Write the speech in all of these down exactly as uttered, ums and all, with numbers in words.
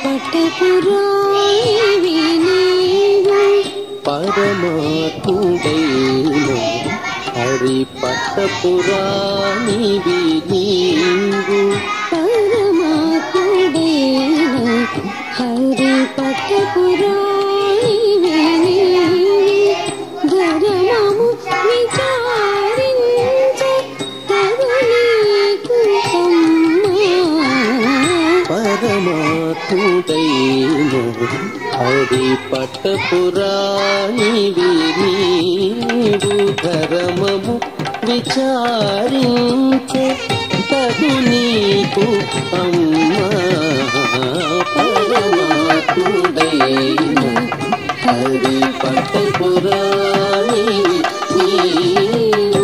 పట్టపురాణివి నీవు పరమాత్ముడైన హరి పట్టపురాణివి నీవు పరమాత్ముడైన హరి పట్టపురాణివి నీవు ధర్మము విచారించ తరుణీకు పరమాత్ముడైన హరి పట్టపురాణివి నీవు ధర్మము విచారించే తగు నీకు అమ్మా పరమాత్ముడైన హరి పట్టపురాణివి నీవు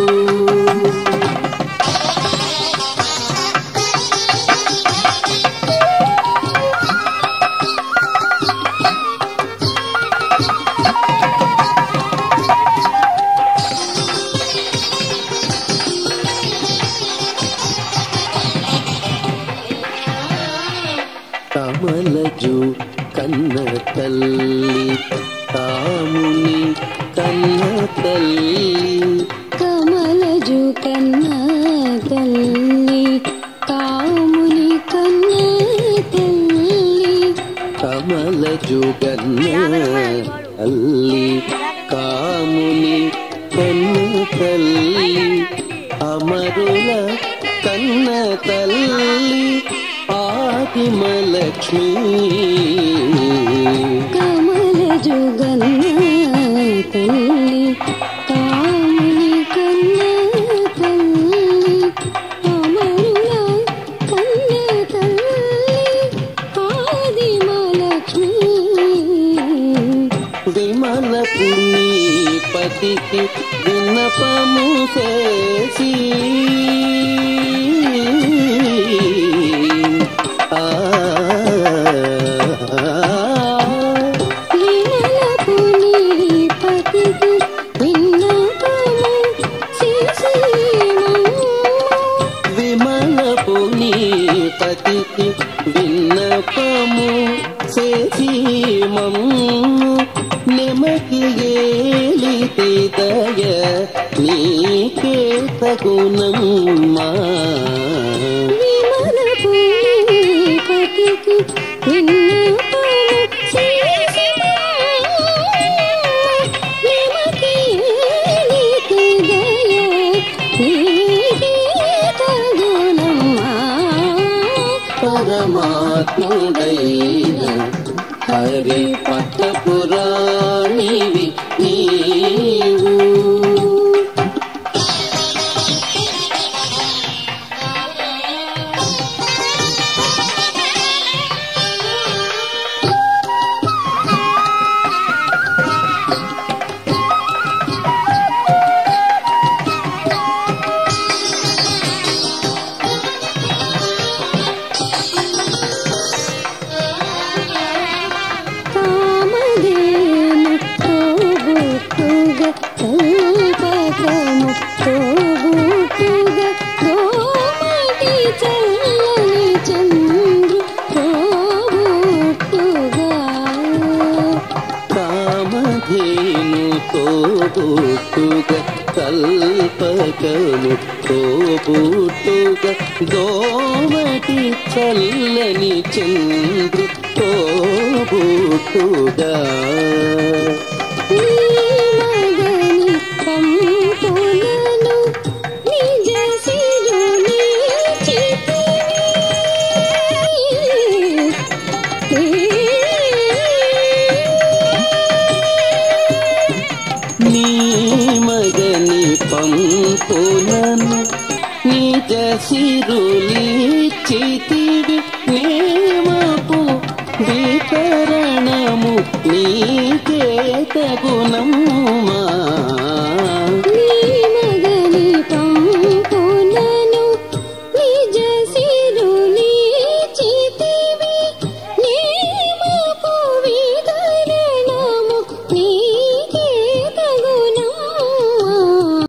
కమలజు కన్న తల్లి కాముని కన్న తల్లి కమలజు కన్న తల్లి కాముని కన్న తల్లి కమలజు కన్న తల్లి కాముని కన్న తల్లి అమరుల కన్న తల్లి ఆదిమలక్ష్మి కమలజు కన్న తల్లి కాముని కన్న తల్లి అమరుల కన్న తల్లి ఆదిమలక్ష్మి విమల పుణ్యపతికి విన్నపము చేసి విమల పుణ్యపతికి విన్నపము చేసి విమల పుణ్యపతికి విన్నపము చేసి మమ్ము నెమకి ఏలితి దయ నీకే తగునమ్మా విమల పుణ్యపతికి విన్నపము చేసి నిమకి ఏలితి దయ నీకే తగునమ్మా పరమాత్ముడైన హరి పట్టపురాణివి నీవు కామధేను తోబుట్టుగా కల్పకము తోబుట్టుగా గోమతి చల్లని చంద్రు తోబుట్టుగా కామధేను తోబుట్టుగా కల్పకము తోబుట్టుగా గోమతి చల్లని చంద్రు తోబుట్టుగా నీ మగని పంపులను నిజ సిరుని నీ మగని పంపులను నిజ సిరులిచ్చితివి నేమపు వికరణము నీకే తగునమ్మా